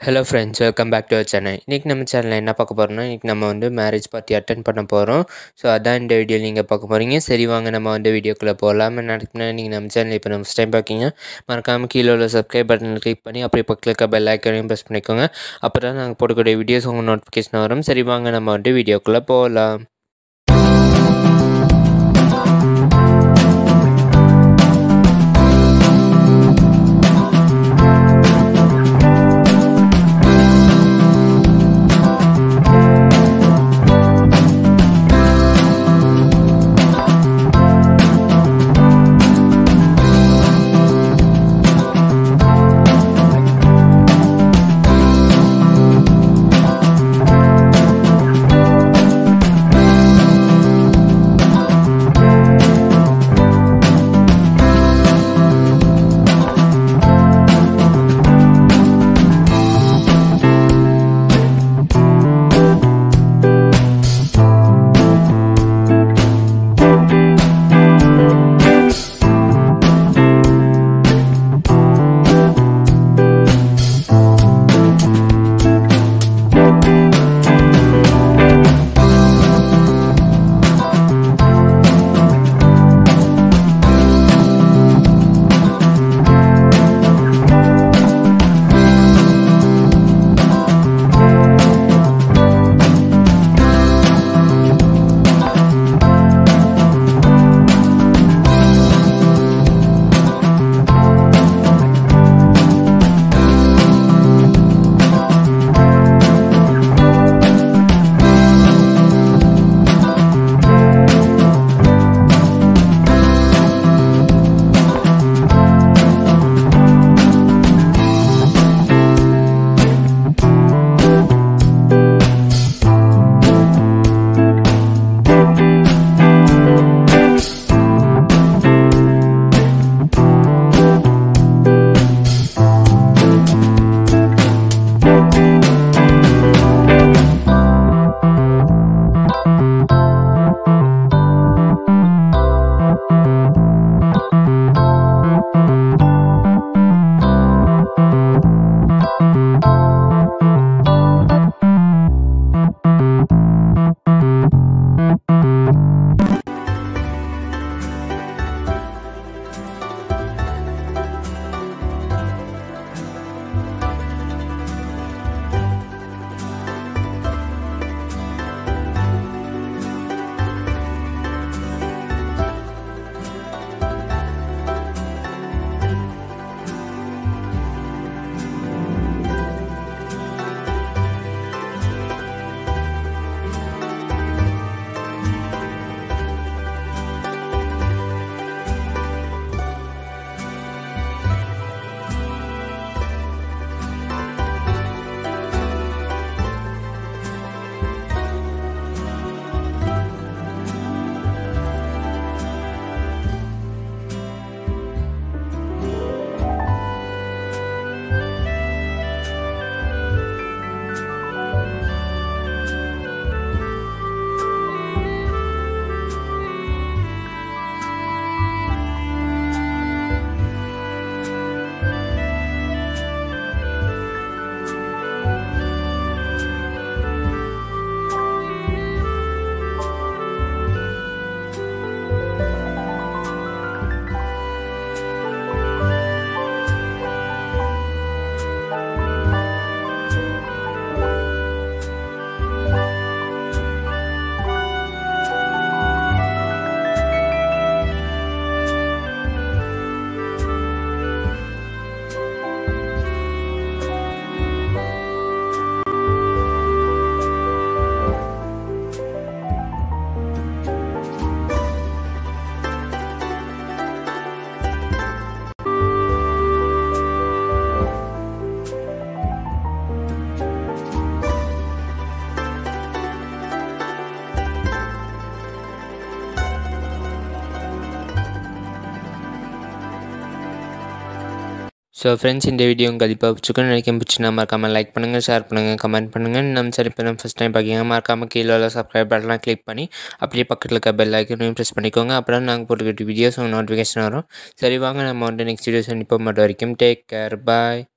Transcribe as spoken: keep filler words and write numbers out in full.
Hello friends, welcome back to our channel. இன்றைக்கி நம்ம சேனலில் என்ன பார்க்க போகிறோம்னா, இன்றைக்கி நம்ம வந்து மேரேஜ் பார்ட்டி அட்டென்ட் பண்ண போகிறோம். ஸோ அதான் இந்த வீடியோ நீங்கள் பார்க்க போகிறீங்க. சரி வாங்க நம்ம வந்து வீடியோக்குள்ளே போகலாம். நடக்குதுன்னா நீங்கள் நம்ம சேனல் இப்போ நம்ம ஃபஸ்ட் டைம் பார்க்கிங்க, மறக்காமல் கீழே உள்ள சப்ஸ்கிரைப் பட்டனை கிளிக் பண்ணி அப்படியே பக்கத்தில் இருக்க பெல் ஐக்கானையும் ப்ரெஸ் பண்ணிக்கோங்க. அப்போ தான் நாங்கள் போடக்கூடிய வீடியோஸ் உங்கள் நோட்டிஃபிகேஷன் வரும். சரி வாங்க நம்ம வந்து வீடியோக்குள்ளே போகலாம். ஸோ ஃப்ரெண்ட்ஸ், இந்த வீடியோ உங்களுக்கு கண்டிப்பாக பிடிச்சிருக்குன்னு நினைக்கிறேன். பிடிச்சினா மறக்காமல் லைக் பண்ணுங்கள், ஷேர் பண்ணுங்கள், கமெண்ட் பண்ணுங்கள். நம்ம சரி இப்போ நம்ம ஃபஸ்ட் டைம் பார்க்கிங்க, மறக்காமல் கீழே உள்ள சப்ஸ்கிரைப் பட்டன்லாம் கிளிக் பண்ணி அப்படியே பக்கத்தில் இருக்க பெல் ஐக்கனையும் ப்ரெஸ் பண்ணிக்கோங்க. அப்புறம் நாங்கள் போட்டுக்கிட்ட வீடியோஸ் உங்கள் நோட்டிஃபிகேஷன் வரும். சரி வாங்க நம்ம வந்து நெக்ஸ்ட் வீடியோஸ் இப்போ மட்டும் வரைக்கும் டேக் கேர், பாய்.